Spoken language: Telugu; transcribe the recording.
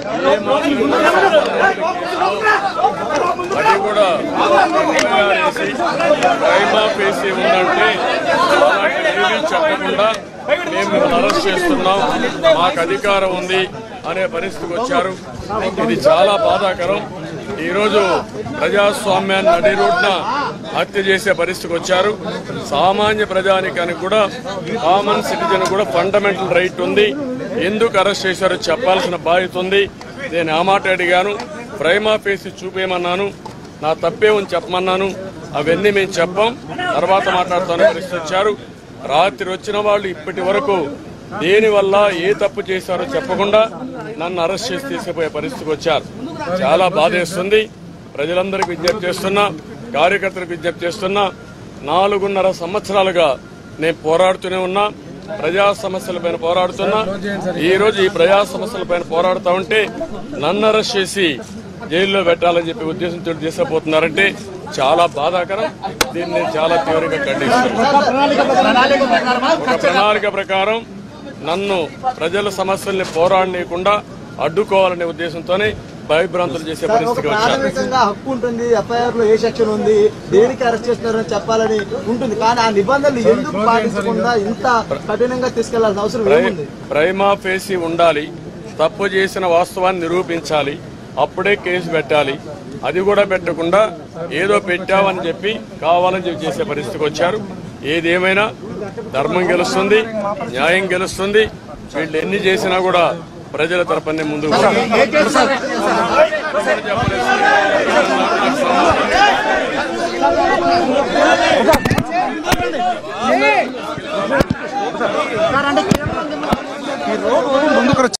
అది కూడా ప్రైమా ఫేసి ఉందంటే ఏమీ చెప్పకుండా మేము అరెస్ట్ చేస్తున్నాం, మాకు అధికారం ఉంది అనే పరిస్థితికి వచ్చారు. ఇది చాలా బాధాకరం. ఈరోజు ప్రజాస్వామ్యాన్ని నడి రోడ్న హత్య చేసే పరిస్థితికి వచ్చారు. సామాన్య ప్రజానికానికి కూడా, కామన్ సిటిజన్ కూడా ఫండమెంటల్ రైట్ ఉంది. ఎందుకు అరెస్ట్ చేశారో చెప్పాల్సిన బాధ్యత ఉంది. నేను ఆ మాట అడిగాను, ప్రైమా ఫేసి చూపేయమన్నాను, నా తప్పేమని చెప్పమన్నాను. అవన్నీ మేము చెప్పాం, తర్వాత మాట్లాడుతామని పరిస్థితి వచ్చారు. రాత్రి వచ్చిన వాళ్ళు ఇప్పటి వరకు దేనివల్ల ఏ తప్పు చేశారో చెప్పకుండా నన్ను అరెస్ట్ చేసి తీసుకుపోయే పరిస్థితికి వచ్చారు. చాలా బాధేస్తుంది. ప్రజలందరికీ విజ్ఞప్తి చేస్తున్నా, కార్యకర్తలకు విజ్ఞప్తి చేస్తున్నా, 4.5 సంవత్సరాలుగా నేను పోరాడుతూనే ఉన్నా, ప్రజా సమస్యలపైన పోరాడుతున్నా. ఈ రోజు ఈ ప్రజా సమస్యలపైన పోరాడుతూ ఉంటే నన్ను అరెస్ట్ చేసి జైల్లో పెట్టాలని చెప్పి ఉద్దేశంతో తీసుకుపోతున్నారంటే చాలా బాధాకరం. దీన్ని నేను చాలా తీవ్రంగా ఖండిస్తున్నాను. ఒక ప్రణాళిక ప్రకారం నన్ను ప్రజల సమస్యల్ని పోరాడనీయకుండా అడ్డుకోవాలనే ఉద్దేశంతోనే భయభ్రాంతులు చేసే పరిస్థితికి వచ్చారు. హక్కు ఉంటుంది, ఎఫ్ఐఆర్ లో ఏ సెక్షన్ ఉంది, దేనికి అరెస్ట్ చేస్తున్నారని చెప్పాలని ఉంటుంది. కానీ ఆ నిబంధనలు ఎందుకు పాటించకుండా ఇంత కఠినంగా తీసుకెళ్లాల్సిన అవసరం ఏముంది? ప్రైమా ఫేసి ఉండాలి, తప్పు చేసిన వాస్తవాన్ని నిరూపించాలి, అప్పుడే కేసు పెట్టాలి. అది కూడా పెట్టకుండా ఏదో పెట్టామని చెప్పి కావాలని చెప్పి చేసే పరిస్థితికి వచ్చారు. ఏదేమైనా ధర్మం గెలుస్తుంది, న్యాయం గెలుస్తుంది. వీళ్ళు ఎన్ని చేసినా కూడా ప్రజల తరపునే ముందుకు